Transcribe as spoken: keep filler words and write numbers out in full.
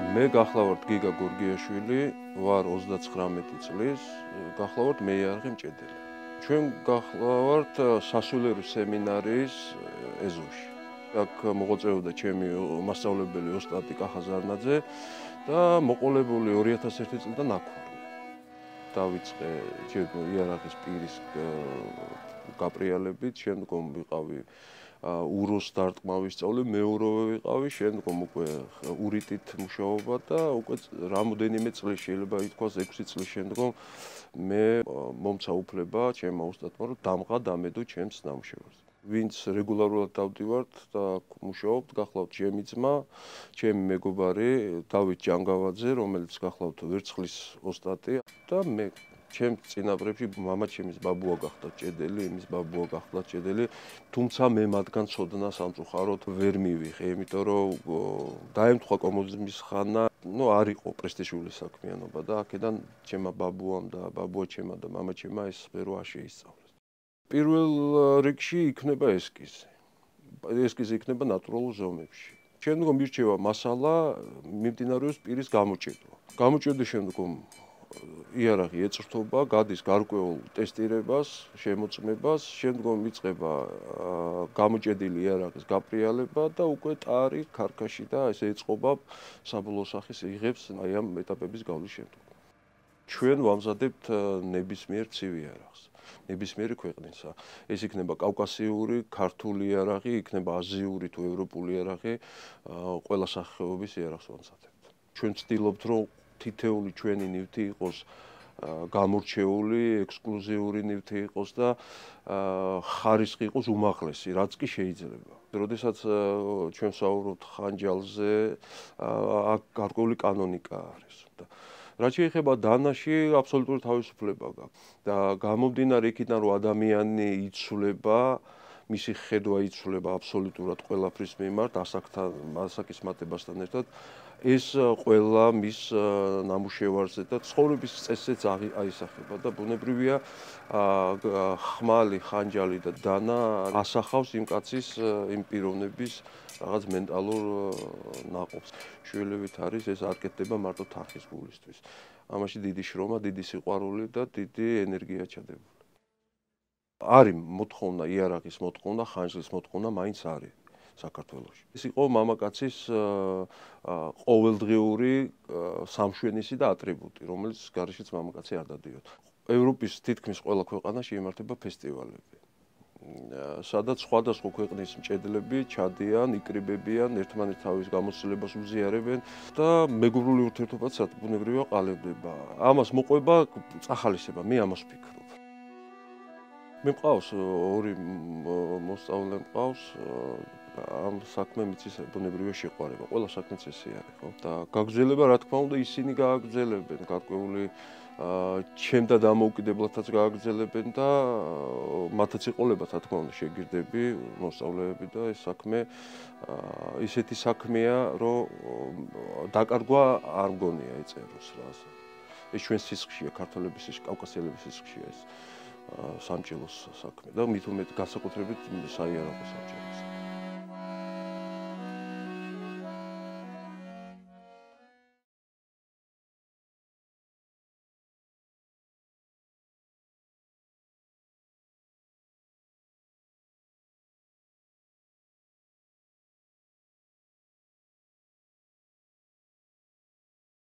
მე გახლავართ გიგა გორგიაშვილი, ვარ ოცდაცხრამეტი წლის, გახლავართ მეიარაღი მჭედელი. ჩვენ გახლავართ სასულიერო სემინარიის ეზოში. აქ მოღვაწეობდა ჩემი მასწავლებელი ოსტატი კახა ზარნაძე და მოყოლებული ორი ათას ერთი წლიდან აქ ვარ. დავიწყე იარაღის პირის გაპრიალებით, შემდგომ ვიყავი უროს დარტყმავის სწავლი, მეურვე ვიყავი, შემდგომ უკვე ურიტით მუშაობა და უკვე რამოდენიმე წლის შეიძლება ითქვას ექვსი წლის შემდგომ მე მომცა უფლება ჩემმა ოსტატმა რომ დამღა დამედო ჩემს ნამუშევრს. ვინც რეგულარულად დავდივართ და მუშაობთ, გახლავთ ჩემი ძმა, ჩემი მეგობარი დავით ჯანგავაძე, რომელიც გახლავთ ვერცხლის ოსტატი და მე ჩემს წინაპრებში მამაჩემის ბაბუა გახდა ჭედელი, იმის ბაბუა გახდა ჭედელი, თუმცა მე მათგან ცოდნა სამწუხაროდ ვერ მივიღე, იმიტომ რომ დაემთხვა კომუნიზმის ხანა, ну არ იყო პრესტიჟული საქმიანობა და აქედან ჩემმა ბაბუამ და ბაბუა ჩემმა და მამაჩემმა ეს სფერო არ შეისწავლეს. პირველ რიგში იქნება ესკიზი. ესკიზი იქნება ნატურალურ ზომებში. შემდგომ ირჩევა მასალა, მიმდინარეობს პირის გამოჭედვა. გამოჭედვის შემდგომ იარაღი ეწრთობა, გადის გარკვეულ ტესტირებას, შემოწმებას, შემდგომ იწყება გამოჭედილი იარაღის გაპრიალება და უკვე ტარი, ქარქაში და ესე ეწყობა საბოლოო სახეს იღებს აი ამ ეტაპების გავლის შემდგომ. ჩვენ ვამზადებთ ნებისმიერ ცივ იარაღს. ნებისმიერი ქვეყნისა. ეს იქნება კავკასიური, ქართული იარაღი, იქნება აზიური თუ ევროპული იარაღი, ყველა სახეობის იარაღს ვამზადებთ. ჩვენ ვცდილობთ რომ თითეული ჩვენი ნივთი იყოს გამორჩეული, ექსკლუზიური ნივთი იყოს და ხარისხი იყოს უმაღლესი, რაც კი შეიძლება. როდესაც ჩვენ ვსაუბრობთ ხანჯალზე, აქ გარკვეული კანონიკა არის. რაც შეეხება დანაში, აბსოლუტური თავისუფლება გაქვს. და გამომდინარე იქიდან, რომ ადამიანი იცვლება, მისი ხედვა იცვლება აბსოლუტურად ყველაფრის მიმართ, ასაკთან, ასაკის მატებასთან ერთად, ეს ყველა მის ნამუშევარზე და ცხოვრების წესზეც აისახება და ბუნებრივია ხმალი, ხანჯალი და დანა ასახავს იმ კაცის იმ პიროვნების რაღაც მენტალურ ნაყოფს. შვილებით არის ეს არ კეთდება მარტო თანხის გულისთვის. ამაში დიდი შრომა, დიდი სიყვარული და დიდი ენერგია ჩადებული. არის მოთხოვნა, იარაღის მოთხოვნა, ხანჯლის მოთხოვნა მაინც არის საქართველოში. ეს იყო მამაკაცის ყოველდღიური სამშვენისი და ატრიბუტი, რომელიც გარშეც მამაკაცი არ დადიოდა. ევროპის თითქმის ყველა ქვეყანაში იმართება ფესტივალები. სადაც სხვადასხვა ქვეყნის მჭედლები ჩადიან, იკრიბებიან, ერთმანეთს თავის გამოცდილებას უზიარებენ და მეგობრული ურთიერთობაც ბუნებრივია ყალიბდება. ამას მოყვება წახალისება, მე ამას ვფიქრობ. მე მყავს ორი მოსწავლე მყავს ამ საქმე მიცის ბუნებრივია შეყვარება. ყველა საქმეც ესე არის, ხო? და გაგრძელება, რა თქმა უნდა, ისინი გააგრძელებენ გარკვეული ჩემდა დამოუკიდებლადაც გააგრძელებენ და მათაც იყოლება, რა თქმა უნდა, შეგირდები, მოსწავლეები და ეს საქმე ისეთი საქმეა, რომ დაკარგვა არ მგონია ეწეროს რა. ეს ჩვენ სისხლშია, ქართველების სისხლში, კავკასიელების სისხლშია ეს სამჭილოს საქმე და მით უმეტ განსაკუთრებით საიარაღო სამჭილო.